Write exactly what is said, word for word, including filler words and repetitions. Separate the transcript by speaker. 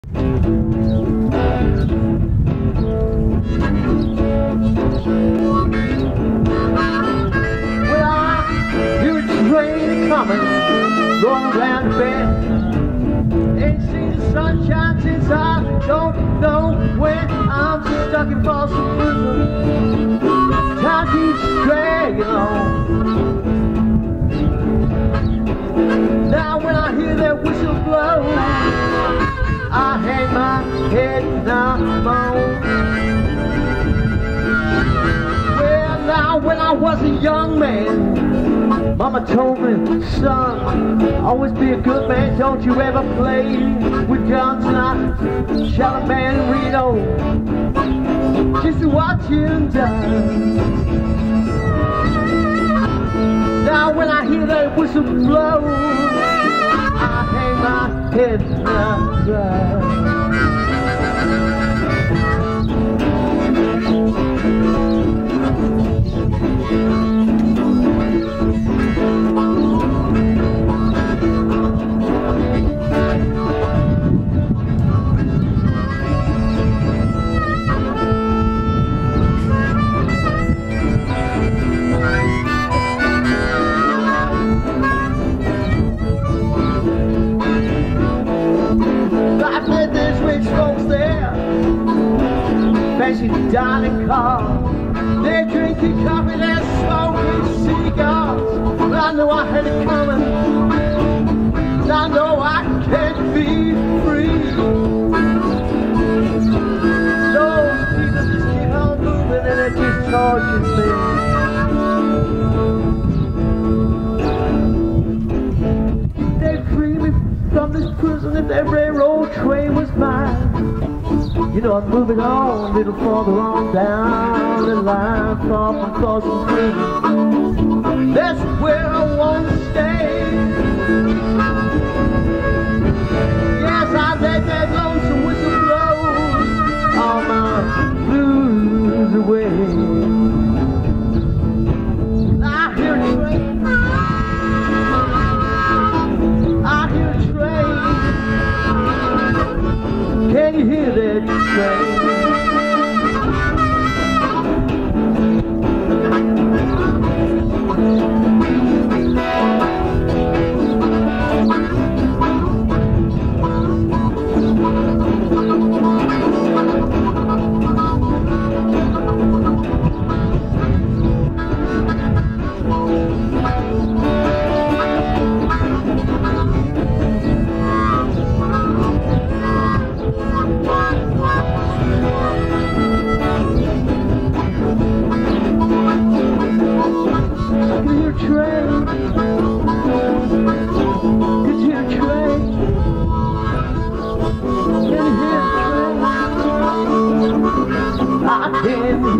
Speaker 1: Coming, going around the bend. Ain't seen the sunshine since I don't know when. I'm stuck in Folsom prison. Time keeps dragging on. Now when I hear that whistle blow, I hang my head and I moan. Well, now when I was a young man, Mama told me, son, always be a good man, don't you ever play with guns. And I shot a man in Reno just to watch him die. Now when I hear that whistle blow, I hang my head and I cry. Fancy dining car, they're drinking coffee, they're smoking cigars. But I know I had it coming, and I know I can't be free. Those people just keep on moving and it just tortures me. They'd free me from this prison if that railroad train was mine. You know, I'm moving on a little farther on down the line, far from Folsom prison. That's where I want to stay. Yes, I let that lonesome whistle blow all my blues away. I hear a train. I hear a train. Can you hear that? I can